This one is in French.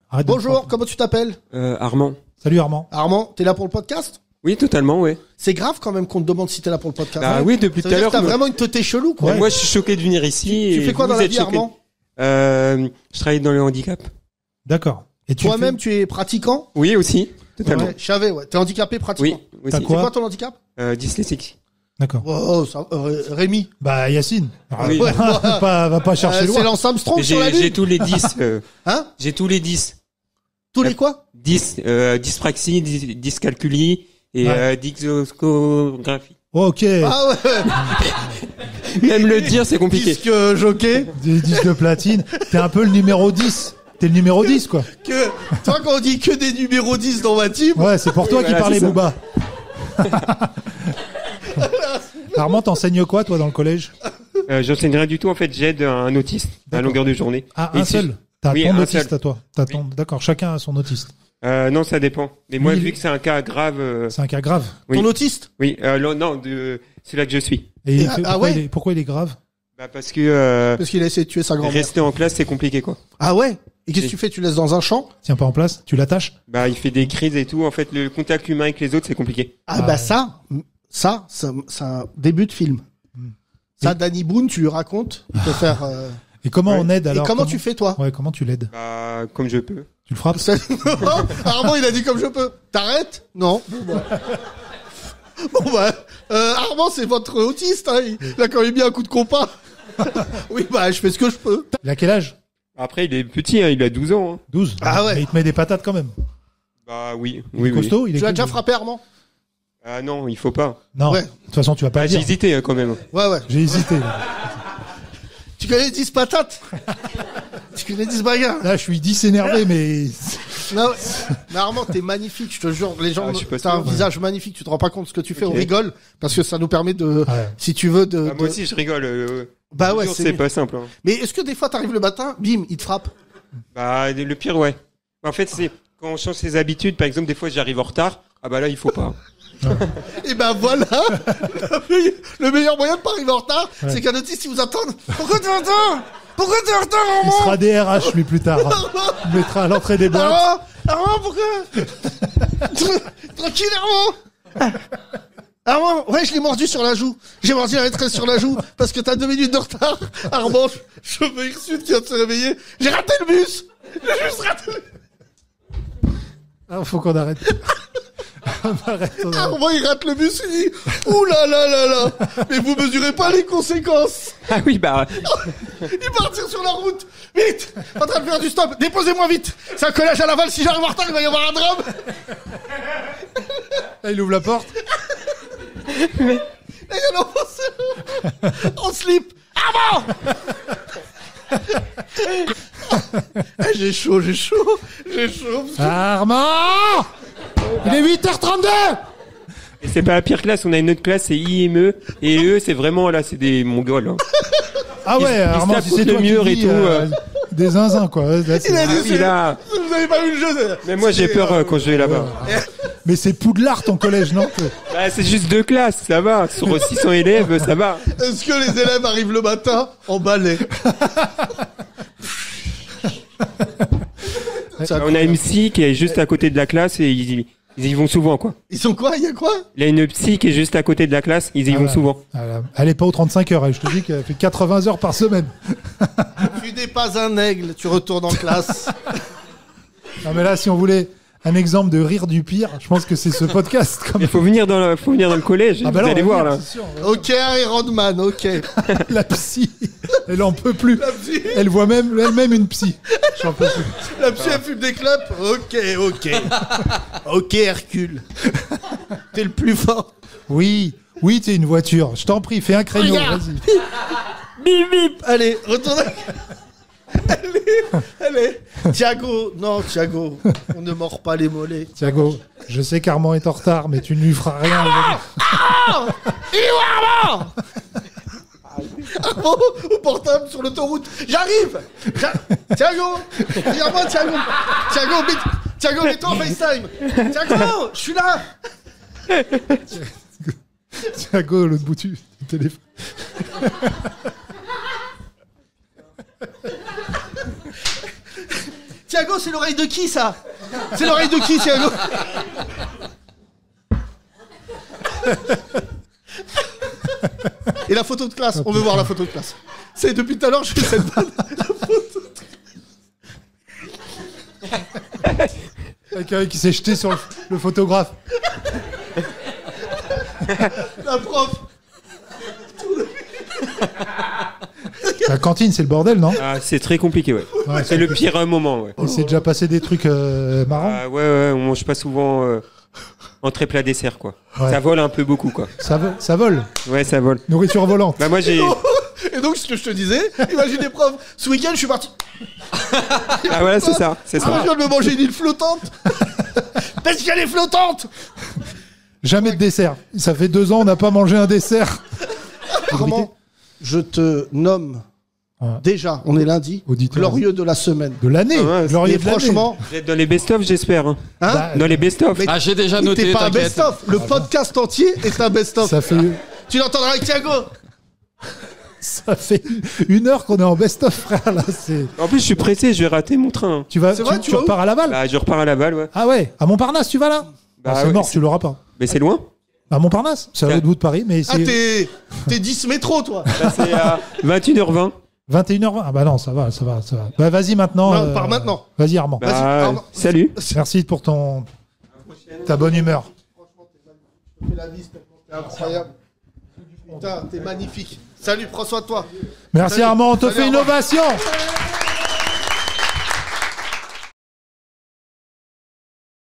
Bonjour, comment tu t'appelles? Armand. Salut Armand. Armand, t'es là pour le podcast? Oui, totalement, ouais. C'est grave quand même qu'on te demande si t'es là pour le podcast. Bah oui, depuis tout à l'heure. T'as vraiment une teuté chelou, quoi. Ouais. Moi, je suis choqué de venir ici. Tu fais quoi dans la vie, Armand? Je travaille dans le handicap. D'accord. Et toi-même, tu es pratiquant? Oui, aussi. Totalement. Ouais, je savais, ouais. T'es handicapé pratiquant? Oui, aussi. T'as C'est quoi quoi ton handicap? Dyslexique. D'accord. Oh, ça, Rémi. Bah Yacine. Oui. Ouais, va pas chercher loin. c'est Lance Armstrong sur la J'ai lune. tous les 10. Hein? J'ai tous les 10. Tous les quoi? 10. Dyspraxie, dyscalculie et Ouais. dysgraphie. Oh, ok. Ah ouais. Même le dire, c'est compliqué. Disque jockey. Des disques de platine. T'es un peu le numéro 10. T'es le numéro 10, quoi. Toi, quand on dit que des numéros 10 dans ma team. Ouais, c'est pour toi qui Voilà, parlais, c'est ça. Booba. Armand, t'enseignes quoi, toi, dans le collège? J'enseigne rien du tout. En fait, j'aide un autiste à longueur de journée. Ah, Et un si- seul. T'as Oui, ton un autiste seul. à toi. D'accord, chacun a son autiste. Non, ça dépend. Mais moi, Lui, vu que c'est un cas grave, C'est un cas grave. oui. Ton autiste? Oui, non, c'est là que je suis. Et Ah, pourquoi, ouais pourquoi il est grave? Bah parce que Parce qu'il a essayé de tuer sa grand-mère. rester en classe, c'est compliqué, quoi. Ah ouais? Et qu'est-ce que Oui. tu fais? Tu laisses dans un champ? Tiens pas en place? Tu l'attaches? Bah, il fait des crises et tout. En fait, le contact humain avec les autres, c'est compliqué. Ah bah ça, c'est un début de film. Ça, Danny Boone, tu lui racontes, il peut faire. Et comment Ouais. on aide Et alors? comment tu fais toi? Ouais, comment tu l'aides? Bah, comme je peux. Tu le frappes? Armand, il a dit comme je peux. T'arrêtes? Non. Bon bah, Armand, c'est votre autiste. Hein. Il a quand même mis un coup de compas. Oui, bah, je fais ce que je peux. Il a quel âge? Après, il est petit, hein, il a 12 ans. Hein. 12. Ah ouais. Mais il te met des patates quand même. Bah oui, Il oui, est oui. costaud, il est Tu as cool. déjà frappé Armand? Ah non, il faut pas. Non. Ouais. De toute façon, tu vas pas Bah, le j'ai dire. hésité quand même. Ouais, ouais. J'ai hésité. Là. Tu connais 10 patates? Tu connais 10 bagarres? Là, je suis 10 énervé, mais Non, mais Armand, t'es magnifique, je te jure. Les gens, Ah, je suis pas t'as un sûr, ouais. visage magnifique. Tu te rends pas compte de ce que tu fais. Ok. On rigole parce que ça nous permet de, Ouais. si tu veux, de. Ah, moi aussi, je rigole. Bah ouais, c'est c'est. pas simple. Hein. Mais est-ce que des fois t'arrives le matin, bim, il te frappe? Bah, le pire, ouais. En fait, c'est quand on change ses habitudes. Par exemple, des fois, j'arrive en retard. Ah bah là, il faut pas. Et ben voilà, le meilleur moyen de pas arriver en retard, c'est qu'un autiste il vous attend. Pourquoi t'es en retard? Pourquoi t'es en retard, il Armand? sera DRH lui plus tard. Il mettra à l'entrée des boîtes. Armand, pourquoi? Tranquille, Armand. Armand, ouais, je l'ai mordu sur la joue. J'ai mordu la maîtresse sur la joue parce que t'as 2 minutes de retard. Armand, je veux Hirsute qui vient de se réveiller. J'ai raté le bus. J'ai juste raté le... Ah, faut qu'on arrête. On arrête. Armand, il rate le bus, il dit, ouh là là là là. Mais vous mesurez pas les conséquences. Ah oui, bah. Il partir sur la route. Vite. En train de faire du stop. Déposez-moi vite. C'est un collège à Laval. Si j'arrive en retard, il va y avoir un drame. Là, il ouvre la porte. Et il y a l'enfant en slip. Armand. J'ai chaud. Armand! Il est 8h32! Et c'est pas la pire classe. On a une autre classe, c'est IME. Et eux, c'est vraiment, là, c'est des mongols. Hein. Ah ouais, il se Armand, tape si c'est contre toi le qui mur et dis, tout, des zinzins, quoi. Là, c'est- Il a Ah dit, oui, là. vous avez pas vu le jeu. Mais moi, j'ai peur quand je vais là-bas. Mais c'est Poudlard, ton collège, non? Bah, c'est juste 2 classes, ça va. Sur 600 élèves, ça va. Est-ce que les élèves arrivent le matin en balai? On a une psy qui est juste à côté de la classe et ils y vont souvent, quoi. Ils sont quoi? Il y a quoi? Il y a une psy qui est juste à côté de la classe, ils y vont Voilà. souvent. Voilà. Elle est pas aux 35 heures, elle. Je te dis qu'elle fait 80 heures par semaine. Tu n'es pas un aigle. Tu retournes en classe. Non, mais là, si on voulait un exemple de rire du pire, je pense que c'est ce podcast, quand Il même. faut venir dans le collège, Ah bah vous là, allez on va voir, venir, là. c'est sûr. Ok, Iron Man. Ok. La psy, elle en peut plus. La psy. Elle voit même elle-même une psy. J'en peux plus. La psy, elle fume des clopes. Ok. Ok, Hercule. T'es le plus fort. Oui, t'es une voiture. Je t'en prie, fais un créneau, Regarde. vas-y. Bip, bip. Allez, retourne. Allez. Thiago, on ne mord pas les mollets. Thiago, je sais qu'Armand est en retard, mais tu ne lui feras rien. Il est où, Armand? Armand, au portable sur l'autoroute. J'arrive. Thiago, regarde-moi, Thiago, mets-toi en FaceTime. Thiago, je suis là. Thiago, l'autre bout du téléphone. Thiago, c'est l'oreille de qui, ça? C'est l'oreille de qui, Thiago? Et la photo de classe, on veut voir la photo de classe. C'est depuis tout à l'heure, je fais cette vanne. La photo. Quelqu'un qui s'est jeté sur le photographe. La prof. La cantine, c'est le bordel, non? Ah, c'est très compliqué, ouais. Ouais, C'est le pire moment, ouais. Il s'est déjà passé des trucs marrants. Ah, ouais, on mange pas souvent entrée plat dessert, quoi. Ouais. Ça vole un peu beaucoup, quoi. Ça vole. Ouais, ça vole. Nourriture volante. Bah moi j'ai. Et donc, ce que je te disais, imagine les profs. Ce week-end, je suis parti. Ah voilà, c'est ça, c'est Je ça. viens de me manger une île flottante. Parce qu'elle est flottante. Jamais de dessert. Ça fait 2 ans, on n'a pas mangé un dessert. Armand, je te nomme. Ouais. Déjà, on est lundi. Auditeur. Glorieux de la semaine. De l'année. Ah ouais, Glorieux Et de l'année. franchement, Vous êtes dans les best-of, j'espère. Hein. hein, Bah, Dans les best-of. Mais- Ah, j'ai déjà t'es noté, pas un t'inquiète. best-of. Le podcast entier est un best-of. ça fait Tu l'entendras avec Thiago. 1 heure qu'on est en best-of, frère. Là, c'est... En plus, je suis pressé, je vais rater mon train. Tu vas, C'est vrai, tu tu vas où repars à Laval. Bah, je repars à Laval, ouais. Ah ouais, à Montparnasse, tu vas là? Bah, Ah, c'est ouais, mort, c'est- tu l'auras pas. Mais c'est loin. À Montparnasse, c'est à l'autre bout de Paris, mais Ah, c'est t'es 10 métro, toi. Là, c'est à 21h20. 21h20. Ah bah non, ça va. Bah vas-y maintenant. Non, pars maintenant. Vas-y Armand. Vas-y, Bah, Armand. salut. Merci pour ta bonne humeur. Je te fais la bise, t'es incroyable. Putain, t'es magnifique. Salut, prends soin de toi. Merci Salut. Armand, on te Salut, fait une Armand. ovation.